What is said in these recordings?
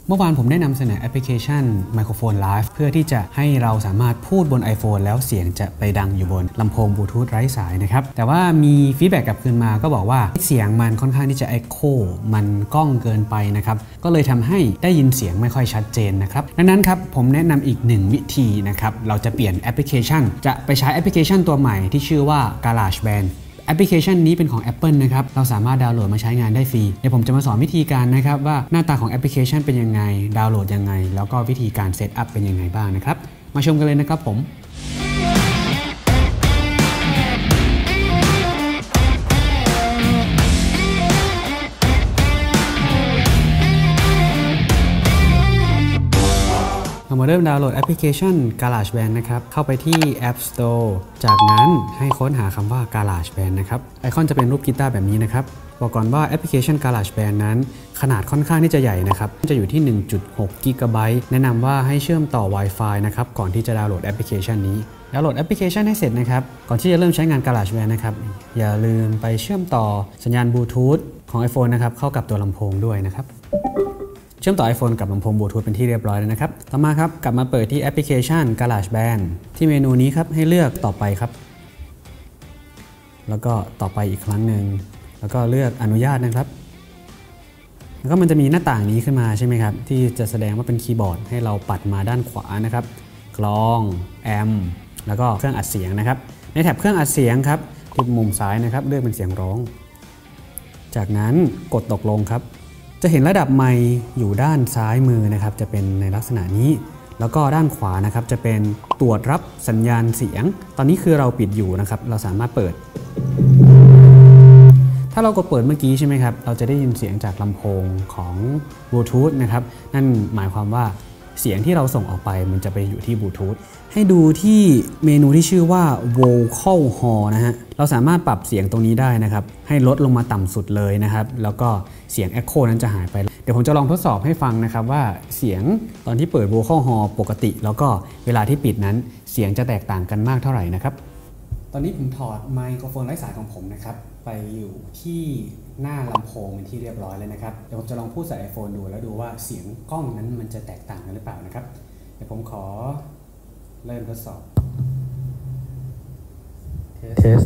เมื่อวานผมได้นำเสนอแอปพลิเคชัน Microphone Live เพื่อที่จะให้เราสามารถพูดบน iPhone แล้วเสียงจะไปดังอยู่บนลำโพงบลูทูธไร้สายนะครับแต่ว่ามีฟีดแบ็กกลับคืนมาก็บอกว่าเสียงมันค่อนข้างที่จะ Echo มันก้องเกินไปนะครับก็เลยทำให้ได้ยินเสียงไม่ค่อยชัดเจนนะครับดังนั้นครับผมแนะนำอีก1วิธีนะครับเราจะเปลี่ยนแอปพลิเคชันจะไปใช้แอปพลิเคชันตัวใหม่ที่ชื่อว่า GarageBandแอปพลิเคชันนี้เป็นของ Apple นะครับเราสามารถดาวน์โหลดมาใช้งานได้ฟรีเดี๋ยวผมจะมาสอนวิธีการนะครับว่าหน้าตาของแอปพลิเคชันเป็นยังไงดาวน์โหลดยังไงแล้วก็วิธีการเซตอัพเป็นยังไงบ้างนะครับมาชมกันเลยนะครับผมเรามาเริ่มดาวน์โหลดแอปพลิเคชัน GarageBand นะครับเข้าไปที่ App Store จากนั้นให้ค้นหาคำว่า GarageBand นะครับไอคอนจะเป็นรูปกีตาร์แบบนี้นะครับบอกก่อนว่าแอปพลิเคชัน GarageBand นั้นขนาดค่อนข้างที่จะใหญ่นะครับจะอยู่ที่ 1.6 กิกะไบต์แนะนำว่าให้เชื่อมต่อ Wi-Fi นะครับก่อนที่จะดาวน์โหลดแอปพลิเคชันนี้ดาวน์โหลดแอปพลิเคชันให้เสร็จนะครับก่อนที่จะเริ่มใช้งาน GarageBand นะครับอย่าลืมไปเชื่อมต่อสัญญาณบลูทูธของ iPhone นะครับเข้ากับตัวลำโพงด้วยนะครับเชื่อมต่อ iPhone กับลำโพงบลูทูธเป็นที่เรียบร้อยแล้วนะครับต่อมาครับกลับมาเปิดที่แอปพลิเคชัน GarageBand ที่เมนูนี้ครับให้เลือกต่อไปครับแล้วก็ต่อไปอีกครั้งหนึ่งแล้วก็เลือกอนุญาตนะครับแล้วก็มันจะมีหน้าต่างนี้ขึ้นมาใช่ไหมครับที่จะแสดงว่าเป็นคีย์บอร์ดให้เราปัดมาด้านขวานะครับกลองแอมป์แล้วก็เครื่องอัดเสียงนะครับในแถบเครื่องอัดเสียงครับที่มุมซ้ายนะครับเลือกเป็นเสียงร้องจากนั้นกดตกลงครับจะเห็นระดับไมค์อยู่ด้านซ้ายมือนะครับจะเป็นในลักษณะนี้แล้วก็ด้านขวานะครับจะเป็นตรวจรับสัญญาณเสียงตอนนี้คือเราปิดอยู่นะครับเราสามารถเปิดถ้าเรากดเปิดเมื่อกี้ใช่ไหมครับเราจะได้ยินเสียงจากลำโพงของบลูทูธนะครับนั่นหมายความว่าเสียงที่เราส่งออกไปมันจะไปอยู่ที่บลูทูธให้ดูที่เมนูที่ชื่อว่า Vocal Hall นะฮะเราสามารถปรับเสียงตรงนี้ได้นะครับให้ลดลงมาต่ำสุดเลยนะครับแล้วก็เสียง Echo นั้นจะหายไปเดี๋ยวผมจะลองทดสอบให้ฟังนะครับว่าเสียงตอนที่เปิด Vocal Hall ปกติแล้วก็เวลาที่ปิดนั้นเสียงจะแตกต่างกันมากเท่าไหร่นะครับตอนนี้ผมถอดไมโครโฟนไร้สายของผมนะครับไปอยู่ที่หน้าลำโพงเป็นที่เรียบร้อยเลยนะครับเดี๋ยวผมจะลองพูดใส่ iPhone ดูแล้วดูว่าเสียงกล้องนั้นมันจะแตกต่างกันหรือเปล่านะครับเดี๋ยวผมขอเริ่มทดสอบเทส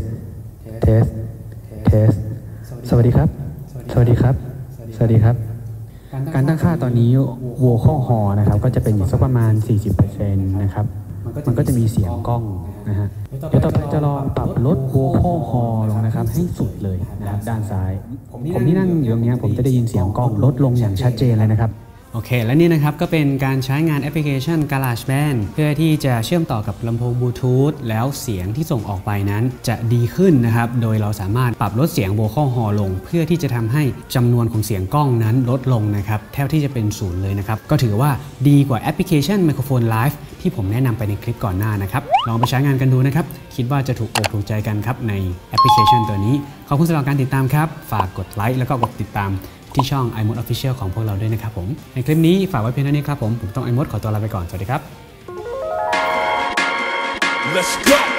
สวัสดีครับสวัสดีครับสวัสดีครับการตั้งค่าตอนนี้ Vocal Hall นะครับก็จะเป็นอยู่สักประมาณ 40% นะครับมันก็จะมีเสียงกล้องนะฮะเดี๋ยวต่อไปจะลองปรับลด Vocal Hall ลงนะครับให้สุดเลยนะครับด้านซ้ายผมที่นั่งอยู่ตรงนี้ผมจะได้ยินเสียงกล้องลดลงอย่างชัดเจนเลยนะครับโอเคและนี่นะครับก็เป็นการใช้งานแอปพลิเคชัน GarageBand เพื่อที่จะเชื่อมต่อกับลำโพงบลูทูธแล้วเสียงที่ส่งออกไปนั้นจะดีขึ้นนะครับโดยเราสามารถปรับลดเสียง Vocal Hall ลงเพื่อที่จะทำให้จำนวนของเสียงกล้องนั้นลดลงนะครับแทบที่จะเป็นศูนย์เลยนะครับก็ถือว่าดีกว่าแอปพลิเคชัน Microphone Live ที่ผมแนะนำไปในคลิปก่อนหน้านะครับลองไปใช้งานกันดูนะครับคิดว่าจะถูกอกถูกใจกันครับในแอปพลิเคชันตัวนี้ขอบคุณสำหรับการติดตามครับฝากกดไลค์แล้วก็กดติดตามที่ช่อง iMode Official ของพวกเราด้วยนะครับผมในคลิปนี้ฝากไว้เพียงเท่านี้ครับผมต้อง iMode ขอตัวลาไปก่อนสวัสดีครับ Let's go